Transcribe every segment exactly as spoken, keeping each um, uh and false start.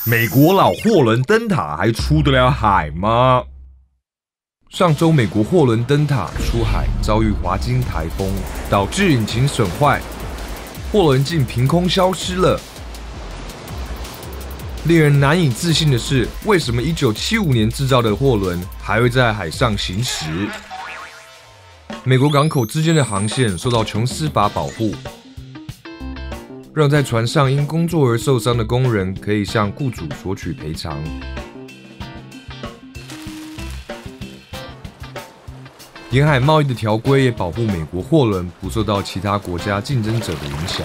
美国老货轮灯塔还出得了海吗？上周，美国货轮灯塔出海遭遇华金台风，导致引擎损坏，货轮竟凭空消失了。令人难以置信的是，为什么一九七五年制造的货轮还会在海上行驶？美国港口之间的航线受到琼斯法保护，让在船上因工作而受伤的工人可以向雇主索取赔偿。沿海贸易的条规也保护美国货轮不受到其他国家竞争者的影响。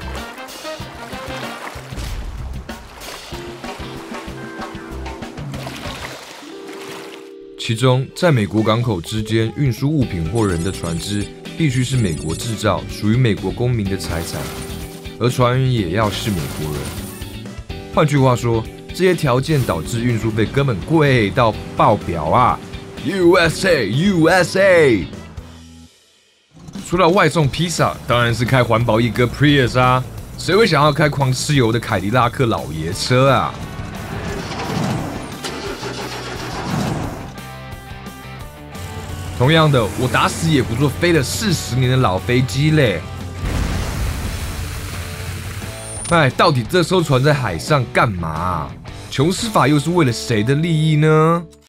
其中，在美国港口之间运输物品或人的船只，必须是美国制造，属于美国公民的财产，而船员也要是美国人。换句话说，这些条件导致运输费根本贵到爆表啊 ！U S A U S A。说到外送披萨，当然是开环保一哥 Prius 啊，谁会想要开狂吃油的凯迪拉克老爷车啊？同样的，我打死也不坐飞了四十年的老飞机嘞！哎，到底这艘船在海上干嘛啊？琼斯法又是为了谁的利益呢？